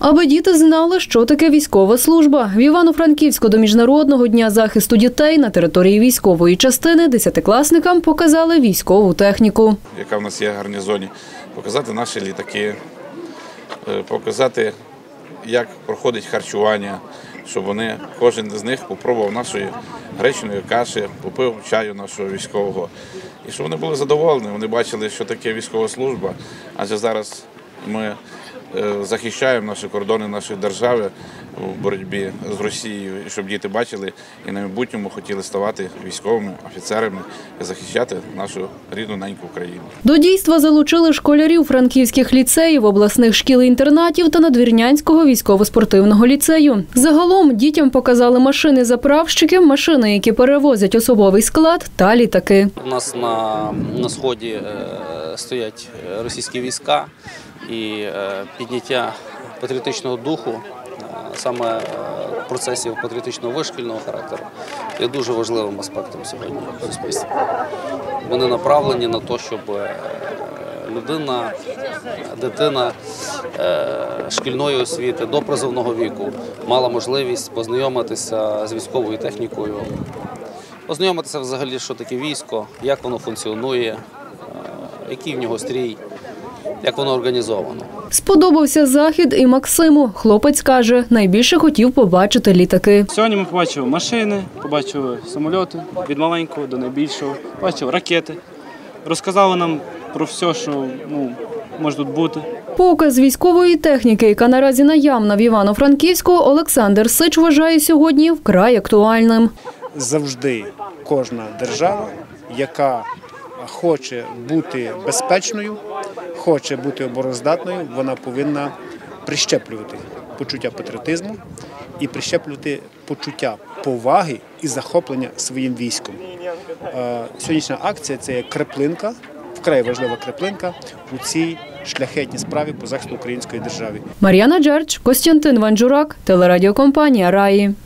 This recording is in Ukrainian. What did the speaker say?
Аби діти знали, що таке військова служба. В Івано-Франківську до Міжнародного дня захисту дітей на території військової частини 10-класникам показали військову техніку. Яка в нас є в гарнізоні, показати наші літаки, показати, як проходить харчування, щоб кожен з них попробував нашої гречаної каші, попив чаю нашого військового. І щоб вони були задоволені, вони бачили, що таке військова служба, адже зараз ми захищаємо наші кордони нашої держави у боротьбі з Росією, щоб діти бачили і на майбутньому хотіли ставати військовими офіцерами і захищати нашу рідну неньку Україну. До дійства залучили школярів франківських ліцеїв, обласних шкіл-інтернатів та Надвірнянського військово-спортивного ліцею. Загалом дітям показали машини-заправщиків, машини, які перевозять особовий склад та літаки. У нас на сході стоять російські війська, і підняття патріотичного духу, саме процесів патріотичного вишкільного характеру, є дуже важливим аспектом сьогодні в суспільстві. Вони направлені на те, щоб дитина шкільної освіти до призовного віку мала можливість познайомитися з військовою технікою, познайомитися взагалі, що таке військо, як воно функціонує, який в нього стрій, як воно організовано. Сподобався захід і Максиму. Хлопець каже, найбільше хотів побачити літаки. Сьогодні ми побачили машини, побачили самольоти від маленького до найбільшого, побачили ракети. Розказали нам про все, що може тут бути. Показ військової техніки, яка наразі наявна в Івано-Франківську, Олександр Сич вважає сьогодні вкрай актуальним. Завжди кожна держава, яка хоче бути безпечною, хоче бути обороздатною, вона повинна прищеплювати почуття патріотизму і прищеплювати почуття поваги і захоплення своїм військом. Сьогоднішня акція – це є краплинка, вкрай важлива краплинка у цій шляхетній справі по захисту української держави. Мар'яна Джерч, Костянтин Ванджурак, телерадіокомпанія «Раї».